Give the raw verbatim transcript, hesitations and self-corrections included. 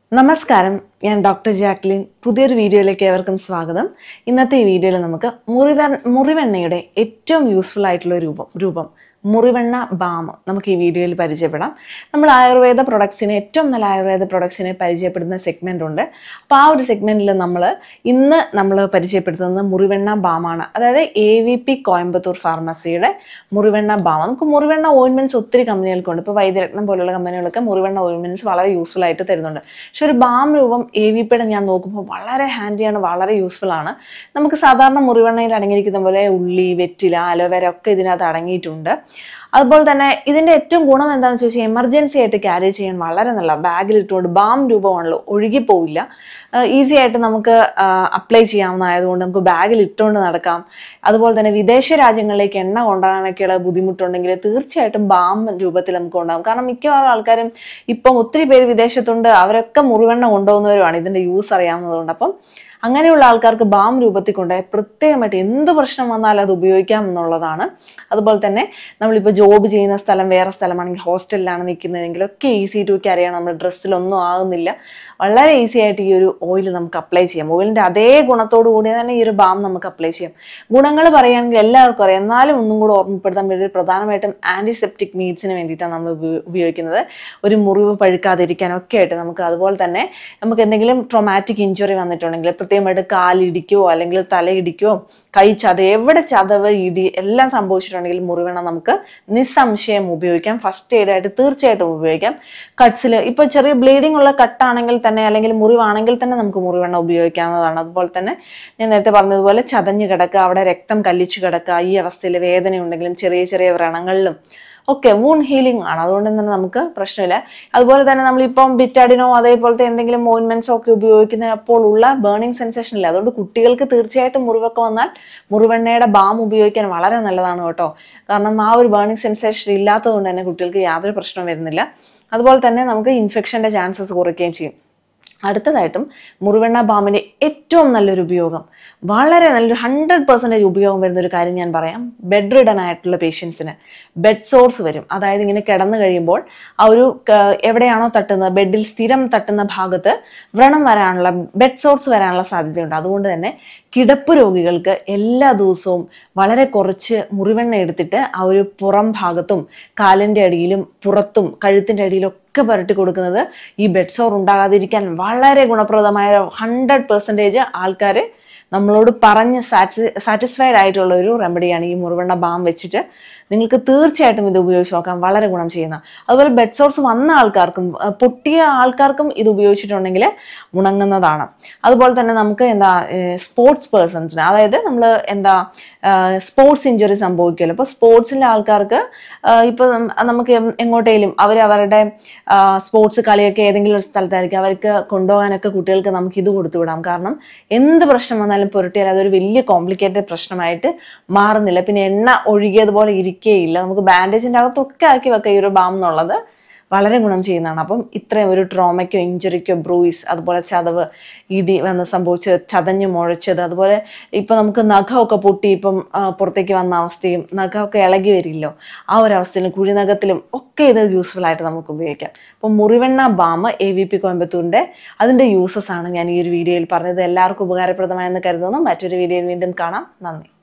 നമസ്കാരം, ഞാൻ doctor Jacqueline. പുതിയൊരു വീഡിയോയിലേക്ക് ഏവർക്കും സ്വാഗതം. ഇന്നത്തെ ഈ വീഡിയോയിൽ നമുക്ക് മുറിവെ മുറിവെണ്ണയുടെ ഏറ്റവും യൂസ്ഫുൾ ആയിട്ടുള്ള രൂപം രൂപം മുറിവെണ്ണ ബാം നമുക്ക് ഈ വീഡിയോയിൽ പരിചയപ്പെടാം. നമ്മൾ ആയുർവേദ പ്രൊഡക്ട്സിനെ ഏറ്റവും നല്ല ആയുർവേദ പ്രൊഡക്ട്സിനെ പരിചയപ്പെടുന്ന സെഗ്മെൻ്റ് ഉണ്ട്. അപ്പോൾ ആ ഒരു സെഗ്മെൻറ്റിൽ നമ്മൾ ഇന്ന് നമ്മൾ പരിചയപ്പെടുത്തുന്നത് മുറിവെണ്ണ ബാമാണ്. അതായത് എ വി പി കോയമ്പത്തൂർ ഫാർമസിയുടെ മുറിവെണ്ണ ബാം. നമുക്ക് മുറിവെണ്ണ ഓയിൻമെൻറ്റ്സ് ഒത്തിരി കമ്പനികൾക്കുണ്ട്. ഇപ്പോൾ വൈദ്യരത്നം പോലുള്ള കമ്പനികളൊക്കെ മുറിവെണ്ണ ഓയിൻമെൻറ്റ്സ് വളരെ യൂസ്ഫുൾ ആയിട്ട് തരുന്നുണ്ട്. പക്ഷെ ഒരു ബാം രൂപം എ വി പിയുടെ ഞാൻ നോക്കുമ്പോൾ വളരെ ഹാൻഡിയാണ്, വളരെ യൂസ്ഫുൾ ആണ്. നമുക്ക് സാധാരണ മുറിവെണ്ണയിൽ അടങ്ങിയിരിക്കുന്ന പോലെ ഉള്ളി, വെറ്റില, അലോവേര ഒക്കെ ഇതിനകത്ത് അടങ്ങിയിട്ടുണ്ട്. അതുപോലെ തന്നെ ഇതിൻ്റെ ഏറ്റവും ഗുണം എന്താണെന്ന് ചോദിച്ചാൽ എമർജൻസി ആയിട്ട് ക്യാരി ചെയ്യാൻ വളരെ നല്ല ബാഗിൽ ഇട്ടുകൊണ്ട് ബാം രൂപമാണല്ലോ, ഒഴുകിപ്പോവില്ല. ഈസി ആയിട്ട് നമുക്ക് അപ്ലൈ ചെയ്യാവുന്നതായതുകൊണ്ട് നമുക്ക് ബാഗിൽ ഇട്ടുകൊണ്ട് നടക്കാം. അതുപോലെ തന്നെ വിദേശ രാജ്യങ്ങളിലേക്ക് എണ്ണ കൊണ്ടുപോകാനൊക്കെയുള്ള ബുദ്ധിമുട്ടുണ്ടെങ്കിൽ തീർച്ചയായിട്ടും ബാം രൂപത്തിൽ നമുക്ക് കൊണ്ടുപോകാം. കാരണം മിക്കവാറും ആൾക്കാരും ഇപ്പം ഒത്തിരി പേര് വിദേശത്തുണ്ട്, അവരൊക്കെ മുറിവെണ്ണ കൊണ്ടുപോകുന്നവരുമാണ് ഇതിൻ്റെ യൂസ് അറിയാവുന്നതുകൊണ്ട്. അപ്പം അങ്ങനെയുള്ള ആൾക്കാർക്ക് ബാം രൂപത്തിൽ കൊണ്ടുപോയി പ്രത്യേകമായിട്ട് എന്ത് പ്രശ്നം വന്നാലും അത് ഉപയോഗിക്കാം എന്നുള്ളതാണ്. അതുപോലെ തന്നെ നമ്മളിപ്പോൾ ജോബ് ചെയ്യുന്ന സ്ഥലം വേറെ സ്ഥലമാണെങ്കിൽ, ഹോസ്റ്റലിലാണ് നിൽക്കുന്നതെങ്കിൽ ഒക്കെ ഈസി ടു ക്യാരി ആണ്. നമ്മുടെ ഡ്രസ്സിലൊന്നും ആകുന്നില്ല. വളരെ ഈസി ആയിട്ട് ഈ ഒരു ഓയിൽ നമുക്ക് അപ്ലൈ ചെയ്യാം. ഓയിലിൻ്റെ അതേ ഗുണത്തോടു കൂടി തന്നെ ഈ ഒരു ബാം നമുക്ക് അപ്ലൈ ചെയ്യാം. ഗുണങ്ങൾ പറയുകയാണെങ്കിൽ എല്ലാവർക്കും അറിയാം, എന്നാലും ഒന്നും കൂടെ ഓർമ്മപ്പെടുത്താൻ വേണ്ടി പ്രധാനമായിട്ടും ആൻറ്റിസെപ്റ്റിക് നീഡ്സിന് വേണ്ടിയിട്ടാണ് നമ്മൾ ഉപയോഗിക്കുന്നത്. ഒരു മുറിവ് പഴുക്കാതിരിക്കാനൊക്കെ ആയിട്ട് നമുക്ക്. അതുപോലെ തന്നെ നമുക്ക് എന്തെങ്കിലും ട്രോമാറ്റിക് ഇഞ്ചുറി വന്നിട്ടുണ്ടെങ്കിൽ, പ്രത്യേകമായിട്ട് കാലിടിക്കുകയോ അല്ലെങ്കിൽ തലയിടിക്കുകയോ കൈ ചതവ്, എവിടെ ചതവ് ഇടി എല്ലാം സംഭവിച്ചിട്ടുണ്ടെങ്കിൽ മുറിവെണ്ണ നമുക്ക് നിസ്സംശയം ഉപയോഗിക്കാം. ഫസ്റ്റ് എയ്ഡ് ആയിട്ട് തീർച്ചയായിട്ടും ഉപയോഗിക്കാം. കട്ട്സിൽ ഇപ്പോൾ ചെറിയ ബ്ലീഡിംഗ് ഉള്ള കട്ടാണെങ്കിൽ തന്നെ അല്ലെങ്കിൽ മുറിവാണെങ്കിൽ തന്നെ നമുക്ക് മുറിവെണ്ണ ഉപയോഗിക്കാവുന്നതാണ്. അതുപോലെ തന്നെ ഞാൻ നേരത്തെ പറഞ്ഞതുപോലെ ചതഞ്ഞ് കിടക്കുക, അവിടെ രക്തം കല്ലിച്ചു കിടക്കുക, ഈ അവസ്ഥയിൽ വേദന ഉണ്ടെങ്കിലും ചെറിയ ചെറിയ വ്രണങ്ങളിലും ഒക്കെ വൂണ്ട് ഹീലിംഗ് ആണ്. അതുകൊണ്ട് തന്നെ നമുക്ക് പ്രശ്നമില്ല. അതുപോലെ തന്നെ നമ്മളിപ്പം ബിറ്റാഡിനോ അതേപോലത്തെ എന്തെങ്കിലും ഓയിൻമെന്റ്സോ ഒക്കെ ഉപയോഗിക്കുന്ന അപ്പോൾ ഉള്ള ബേണിംഗ് സെൻസേഷൻ ഇല്ല. അതുകൊണ്ട് കുട്ടികൾക്ക് തീർച്ചയായിട്ടും മുറിവൊക്കെ വന്നാൽ മുറിവെണ്ണയുടെ ബാം ഉപയോഗിക്കാൻ വളരെ നല്ലതാണ് കേട്ടോ. കാരണം ആ ഒരു ബേണിംഗ് സെൻസേഷൻ ഇല്ലാത്തത് കൊണ്ട് തന്നെ കുട്ടികൾക്ക് യാതൊരു പ്രശ്നവും വരുന്നില്ല. അതുപോലെ തന്നെ നമുക്ക് ഇൻഫെക്ഷൻ്റെ ചാൻസസ് കുറയ്ക്കുകയും ചെയ്യും. അടുത്തതായിട്ടും മുറിവെണ്ണ ബാമിൻ്റെ ഏറ്റവും നല്ലൊരു ഉപയോഗം, വളരെ നല്ലൊരു ഹൺഡ്രഡ് പെർസെൻറ്റേജ് ഉപയോഗം വരുന്ന ഒരു കാര്യം ഞാൻ പറയാം. ബെഡ് റിഡൻ ആയിട്ടുള്ള പേഷ്യൻസിന് ബെഡ് സോർസ് വരും. അതായത് ഇങ്ങനെ കിടന്നു കഴിയുമ്പോൾ ആ ഒരു എവിടെയാണോ തട്ടുന്നത്, ബെഡിൽ സ്ഥിരം തട്ടുന്ന ഭാഗത്ത് വ്രണം വരാനുള്ള, ബെഡ് സോർസ് വരാനുള്ള സാധ്യതയുണ്ട്. അതുകൊണ്ട് തന്നെ കിടപ്പ് രോഗികൾക്ക് എല്ലാ ദിവസവും വളരെ കുറച്ച് മുറിവെണ്ണ എടുത്തിട്ട് ആ ഒരു പുറം ഭാഗത്തും കാലിൻ്റെ അടിയിലും പുറത്തും കഴുത്തിൻ്റെ അടിയിലും ഒക്കെ പുരട്ടി കൊടുക്കുന്നത് ഈ ബെഡ് സോർ ഉണ്ടാകാതിരിക്കാൻ വളരെ ഗുണപ്രദമായ ഹൺഡ്രഡ് പെർസെൻറ്റേജ് ആൾക്കാർ നമ്മളോട് പറഞ്ഞ് സാറ്റി സാറ്റിസ്ഫൈഡ് ആയിട്ടുള്ള ഒരു റെമഡിയാണ് ഈ മുറിവെണ്ണ ബാം വെച്ചിട്ട്. നിങ്ങൾക്ക് തീർച്ചയായിട്ടും ഇത് ഉപയോഗിച്ച് നോക്കാം, വളരെ ഗുണം ചെയ്യുന്ന. അതുപോലെ ബെഡ് സോർസ് വന്ന ആൾക്കാർക്കും പൊട്ടിയ ആൾക്കാർക്കും ഇത് ഉപയോഗിച്ചിട്ടുണ്ടെങ്കിൽ ഉണങ്ങുന്നതാണ്. അതുപോലെ തന്നെ നമുക്ക് എന്താ സ്പോർട്സ് പേഴ്സൺസിന്, അതായത് നമ്മൾ എന്താ സ്പോർട്സ് ഇഞ്ചുറി സംഭവിക്കുമല്ലോ. അപ്പോൾ സ്പോർട്സിലെ ആൾക്കാർക്ക് ഇപ്പോൾ നമുക്ക് എങ്ങോട്ടേലും അവർ അവരുടെ സ്പോർട്സ് കളിയൊക്കെ ഏതെങ്കിലും ഒരു സ്ഥലത്തായിരിക്കും, അവർക്ക് കൊണ്ടുപോകാനൊക്കെ കുട്ടികൾക്ക് നമുക്ക് ഇത് കൊടുത്തുവിടാം. കാരണം എന്ത് പ്രശ്നം വന്നാലും പുരട്ടിയാൽ അതൊരു വലിയ കോംപ്ലിക്കേറ്റഡ് പ്രശ്നമായിട്ട് മാറുന്നില്ല. പിന്നെ എണ്ണ ഒഴുകിയതുപോലെ ഇരിക്കുകയില്ല. നമുക്ക് ബാൻഡേജിൻ്റെ അകത്തൊക്കെ ആക്കി വെക്കാം ഈ ഒരു ബാം എന്നുള്ളത്. വളരെ ഗുണം ചെയ്യുന്നതാണ്. അപ്പം ഇത്രയും ഒരു ട്രോമയ്ക്കോ ഇഞ്ചുറിക്കോ ബ്രൂയിസ്, അതുപോലെ ചതവ്, ഇടി വന്ന് സംഭവിച്ചത്, ചതഞ്ഞ് മുഴച്ചത്, അതുപോലെ ഇപ്പം നമുക്ക് നഖമൊക്കെ പൊട്ടി ഇപ്പം പുറത്തേക്ക് വന്ന അവസ്ഥയും നഖമൊക്കെ ഇളകി വരില്ലോ, ആ ഒരു അവസ്ഥയിലും കുഴിനഖത്തിലും ഒക്കെ ഇത് യൂസ്ഫുൾ ആയിട്ട് നമുക്ക് ഉപയോഗിക്കാം. അപ്പം മുറിവെണ്ണ ബാം എ വി പി കോയമ്പത്തൂരിൻ്റെ അതിൻ്റെ യൂസസ് ആണ് ഞാൻ ഈ ഒരു വീഡിയോയിൽ പറഞ്ഞത്. എല്ലാവർക്കും ഉപകാരപ്രദമായെന്ന് കരുതുന്നു. മറ്റൊരു വീഡിയോയിൽ വീണ്ടും കാണാം. നന്ദി.